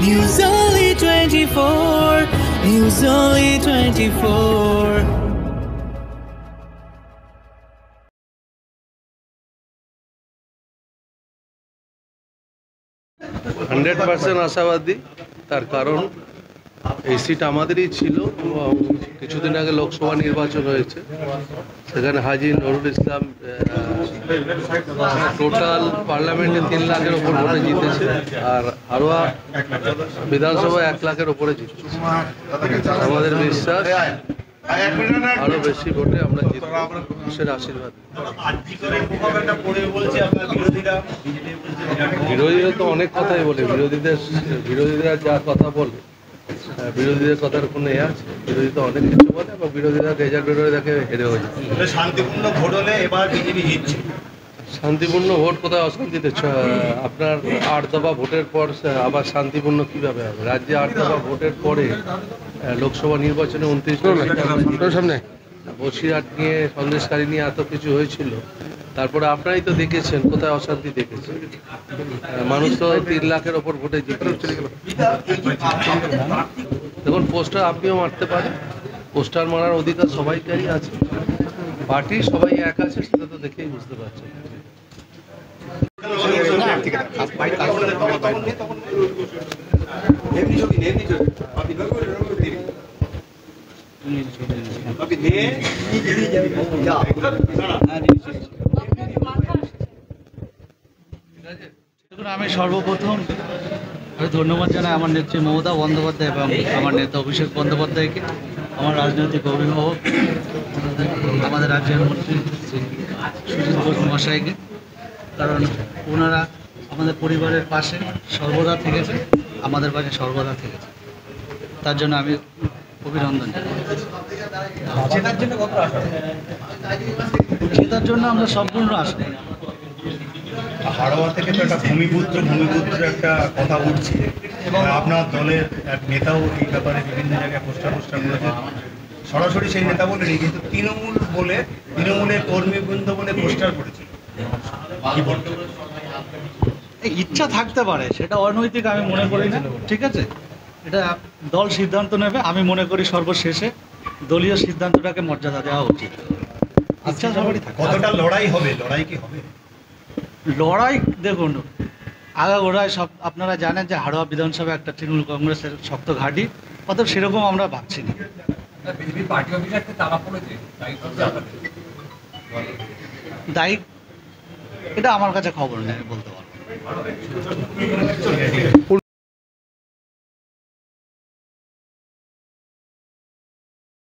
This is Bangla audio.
News Only 24. News Only 24. 100% আশাবাদী। তার কারণ এই সিট আমাদেরই ছিল এবং কিছুদিন আগে লোকসভা নির্বাচন হয়েছে, সেখানে হাজী নুরুল ইসলাম টোটাল পার্লামেন্টে 3 লাখের ওপর ভোটে জিতেছে, আর হারোয়া বিধানসভায় 1 লাখের ওপরে জিতেছে। আমাদের বিশ্বাস আরো বেশি ভোটে আমরা জিতব, মানুষের আশীর্বাদ। বিরোধীরা তো অনেক কথাই বলে, বিরোধীরা যা কথা বলে, বিরোধীদের কথার কোনো আছে? বিরোধী তো অনেক কিছু বলে এবং বিরোধীরা রেজাল্ট বেরোয় দেখে হেরে হয়ে যায়। শান্তিপূর্ণ ভোট হলে এবার বিজেপি জিতছে। শান্তিপূর্ণ ভোট কোথায় অশান্তিতে? আপনার 8 দফা ভোটের পর আবার শান্তিপূর্ণ কিভাবে হবে? রাজ্যে 8 দফা ভোটের পরে লোকসভা নির্বাচনে 29 সামনে বসিরহাট নিয়ে, সন্দেশকারী নিয়ে এত কিছু হয়েছিল, তারপরে আপনারাই তো দেখেছেন কোথায় অশান্তি দেখেছেন। মানুষ তো 3 লাখের ওপর ভোটে জিতে চলে গেল। দেখুন, পোস্টার আপনিও মারতে পারেন, পোস্টার মারার অধিকার সবাইকারই আছে। পার্টি সবাই এক আছে, সেটা তো দেখেই বুঝতে পারছেন। আমি সর্বপ্রথম ধন্যবাদ জানাই আমার নেত্রী মমতা বন্দ্যোপাধ্যায় এবং আমার নেতা অভিষেক বন্দ্যোপাধ্যায়কে, আমার রাজনৈতিক অভিভাবক আমাদের রাজ্যের মন্ত্রী সুজিত ঘোষ মহাশয়কে, কারণ ওনারা আমাদের পরিবারের পাশে সর্বদা থেকেছে, আমাদের পাশে সর্বদা থেকেছে, তার জন্য আমি অভিনন্দন জানাই। জেতার জন্য আমরা সম্পূর্ণ আসবো। হাড়োয়া থেকে তো একটা ভূমিপুত্র একটা কথা উঠছে এবং আপনার দলের এক নেতাও এই ব্যাপারে বিভিন্ন জায়গায় পোস্টার করেছে। সরাসরি সেই নেতা বলেনি, কিন্তু তৃণমূলের কর্মীবৃন্দ বলে পোস্টার করেছিল। কি বলবেন? ইচ্ছা থাকতে পারে, সেটা অনৈতিক আমি মনে করি না। ঠিক আছে, এটা দল সিদ্ধান্ত নেবে। আমি মনে করি সর্বশেষে দলীয় সিদ্ধান্তটাকে মর্যাদা দেওয়া উচিত। ইচ্ছা সবারই থাকে। কতটা লড়াই হবে? লড়াই কি হবে? লড়াই দেখুন, আগাগোড়ায় সব আপনারা জানেন যে হাড়োয়া বিধানসভা একটা তৃণমূল কংগ্রেসের শক্ত ঘাঁটি, অতএব সেরকম আমরা ভাবছি না। দায়ী এটা আমার কাছে খবর নেই, বলতে পারবো।